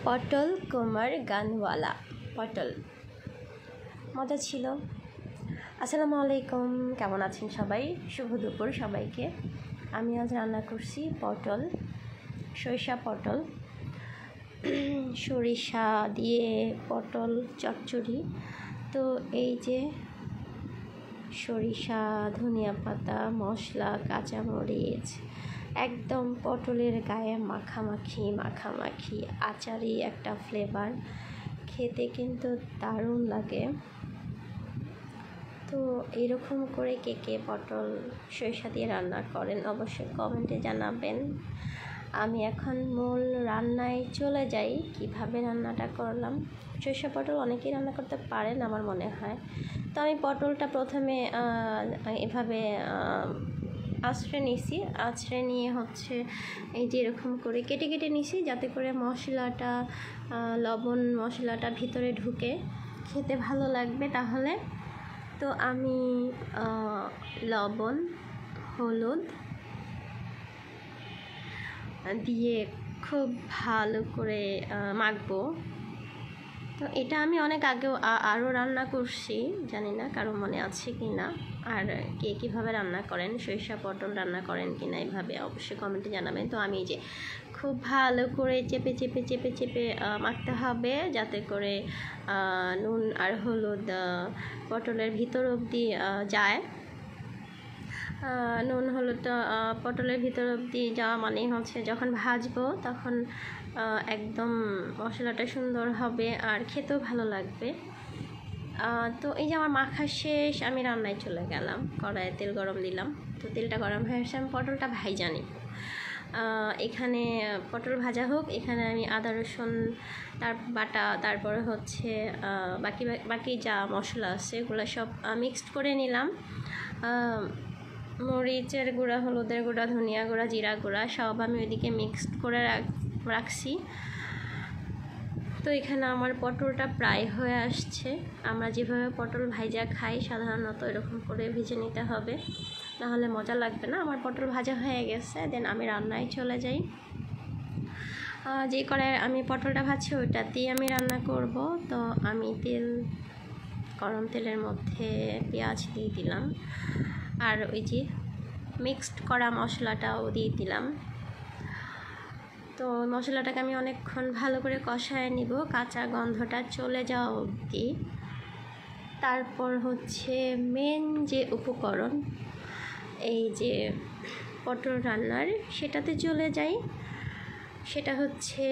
পটল কুমার গানওয়ালা পটল মজা ছিল। আসসালামু আলাইকুম, কেমন আছেন সবাই? শুভ দুপুর সবাইকে। আমি আজ রান্না করছি পটল, সরিষা পটল, সরিষা দিয়ে পটল চচ্চড়ি। তো এই যে সরিষা, ধনিয়া পাতা, মশলা, কাঁচামরিচ, একদম পটলের গায়ে মাখামাখি আচারি একটা ফ্লেভার, খেতে কিন্তু দারুণ লাগে। তো এরকম করে কে কে পটল সরিষা দিয়ে রান্না করেন অবশ্যই কমেন্টে জানাবেন। আমি এখন মূল রান্নায় চলে যাই, কিভাবে রান্নাটা করলাম। সরিষা পটল অনেকেই রান্না করতে পারেন আমার মনে হয়। তো আমি পটলটা প্রথমে এভাবে আঁচড়ে নিয়ে হচ্ছে এই যে এরকম করে কেটে কেটে নিছি, যাতে করে মশলাটা লবণ মশলাটা ভিতরে ঢুকে খেতে ভালো লাগবে। তাহলে তো আমি লবণ হলুদ দিয়ে খুব ভালো করে মাখবো। তো এটা আমি অনেক আগেও আরও রান্না করছি, জানি না কারো মনে আছে কি না, আর কে কীভাবে রান্না করেন, সরিষা পটল রান্না করেন কি না এভাবে অবশ্যই কমেন্টে জানাবেন। তো আমি যে খুব ভালো করে চেপে মাখতে হবে, যাতে করে নুন আর হলুদ পটলের ভিতর অবধি যায়। নুন হলুদটা পটলের ভিতর অবধি যাওয়া মানে হচ্ছে যখন ভাজবো তখন একদম মশলাটা সুন্দর হবে আর খেতেও ভালো লাগবে। তো এই যে আমার মাখা শেষ, আমি রান্নায় চলে গেলাম। কড়াইয়ে তেল গরম দিলাম, তো তেলটা গরম হয়ে আসে, আমি পটলটা ভাইজা নিব। এখানে পটল ভাজা হোক, এখানে আমি আদা রসুন বাটা, তারপরে হচ্ছে বাকি যা মশলা আছে এগুলো সব মিক্সড করে নিলাম। মরিচের গুঁড়া, হলুদের গুঁড়া, ধনিয়া গুঁড়া, জিরা গুঁড়া সব আমি ওইদিকে মিক্সড করে রাখছি। তো এখানে আমার পটলটা প্রায় হয়ে আসছে। আমরা যেভাবে পটল ভাজা খাই সাধারণত এরকম করে ভেজে নিতে হবে, নাহলে মজা লাগবে না। আমার পটল ভাজা হয়ে গেছে, দেন আমি রান্নায় চলে যাই। যে কড়াই আমি পটলটা ভাজছি ওইটাতেই আমি রান্না করব। তো আমি গরম তেলের মধ্যে পেঁয়াজ দিয়ে দিলাম, আর ওই যে মিক্সড করা মশলাটাও দিয়ে দিলাম। তো মশলাটাকে আমি অনেকক্ষণ ভালো করে কষায় নিব, কাঁচা গন্ধটা চলে যাওয়া অবধি। তারপর হচ্ছে মেন যে উপকরণ এই যে পটল রান্নার, সেটাতে চলে যাই। সেটা হচ্ছে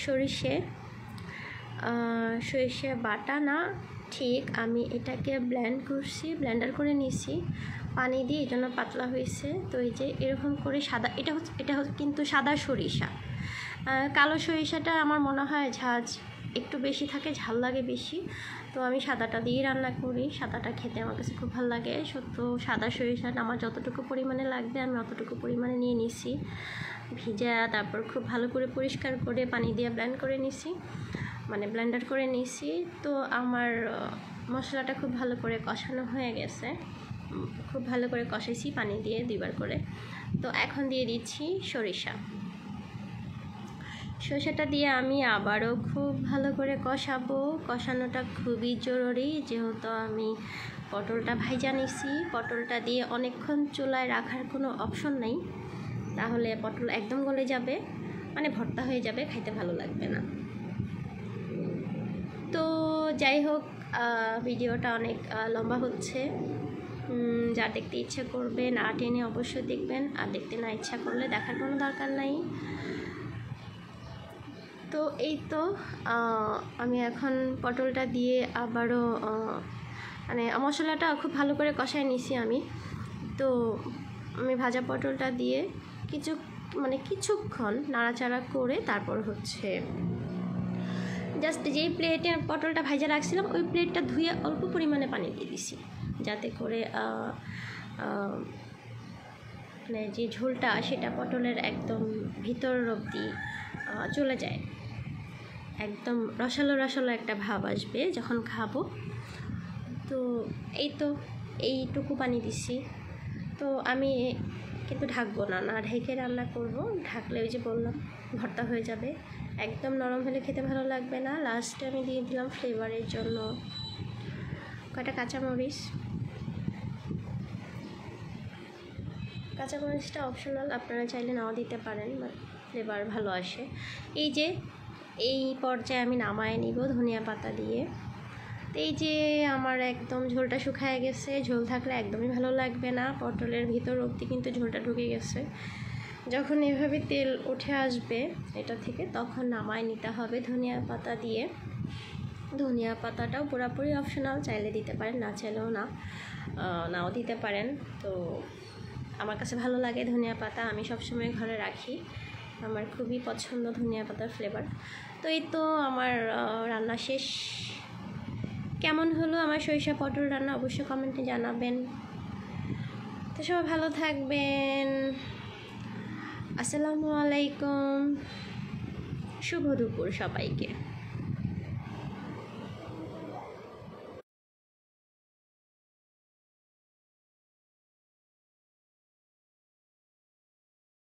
সরিষে বাটা না, ঠিক আমি এটাকে ব্লেন্ডার করে নিছি পানি দিয়ে, এই জন্য পাতলা হয়েছে। তো এই যে এরকম করে সাদা, এটা হচ্ছে কিন্তু সাদা সরিষা। কালো সরিষাটা আমার মনে হয় ঝাঁজ একটু বেশি থাকে, ঝাল লাগে বেশি। তো আমি সাদাটা দিয়ে রান্না করি, সাদাটা খেতে আমার কাছে খুব ভালো লাগে। তো সাদা সরিষাটা আমার যতটুকু পরিমাণে লাগবে আমি অতটুকু পরিমাণে নিয়ে নিছি, ভিজা। তারপর খুব ভালো করে পরিষ্কার করে পানি দিয়ে ব্লেন্ডার করে নিছি। তো আমার মশলাটা খুব ভালো করে কষানো হয়ে গেছে, খুব ভালো করে কষাইছি পানি দিয়ে 2বার করে। তো এখন দিয়ে দিচ্ছি সরিষাটা দিয়ে আমি আবারও খুব ভালো করে কষাবো। কষানোটা খুবই জরুরি, যেহেতু আমি পটলটা ভাইজা নিছি। পটলটা দিয়ে অনেকক্ষণ চুলায় রাখার কোনো অপশন নেই, তাহলে পটল একদম গলে যাবে, মানে ভর্তা হয়ে যাবে, খাইতে ভালো লাগবে না। তো যাই হোক, ভিডিওটা অনেক লম্বা হচ্ছে। যা দেখতে ইচ্ছে করবে না টেনে অবশ্যই দেখবেন, আর দেখতে না ইচ্ছা করলে দেখার কোনো দরকার নাই। তো এই তো আমি এখন পটলটা দিয়ে আবারও মশলাটা খুব ভালো করে কষায় নিছি আমি। তো আমি ভাজা পটলটা দিয়ে কিছুক্ষণ নাড়াচাড়া করে তারপর হচ্ছে জাস্ট যেই প্লেটে পটলটা ভাজা রাখছিলাম ওই প্লেটটা ধুয়ে অল্প পরিমাণে পানি দিয়ে দিছি, যাতে করে যে ঝোলটা সেটা পটলের একদম ভিতর অবধি চলে যায়, একদম রসালো একটা ভাব আসবে যখন খাবো। তো এইটুকু পানি দিছি। তো আমি কিন্তু ঢাকবো না, না ঢেকে রান্না করব। ঢাকলে ওই যে বললাম ভর্তা হয়ে যাবে, একদম নরম হলে খেতে ভালো লাগবে না। লাস্টে আমি দিয়ে দিলাম ফ্লেভারের জন্য কয়টা কাঁচামরিচ। কাঁচামরিচটা অপশনাল, আপনারা চাইলে নাও দিতে পারেন, বাট ফ্লেভার ভালো আসে। এই যে এই পর্যায়ে আমি নামায় নিব ধনিয়া পাতা দিয়ে। এই যে আমার একদম ঝোলটা শুকায় গেছে, ঝোল থাকলে একদমই ভালো লাগবে না, পটলের ভিতর অবধি কিন্তু ঝোলটা ঢুকে গেছে। যখন এভাবে তেল উঠে আসবে এটা থেকে, তখন নামায় নিতে হবে ধনিয়া পাতা দিয়ে। ধনিয়া পাতাটাও পুরোপুরি অপশনাল, চাইলে দিতে পারেন, না চাইলেও নাও দিতে পারেন। তো আমার কাছে ভালো লাগে ধনিয়া পাতা, আমি সবসময় ঘরে রাখি, আমার খুবই পছন্দ ধনিয়া পাতার ফ্লেভার। তো এই তো আমার রান্না শেষ। কেমন হলো আমার সরিষা পটল রান্না অবশ্যই কমেন্টে জানাবেন। তো সবাই ভালো থাকবেন, আসসালামু আলাইকুম, শুভ দুপুর সবাইকে।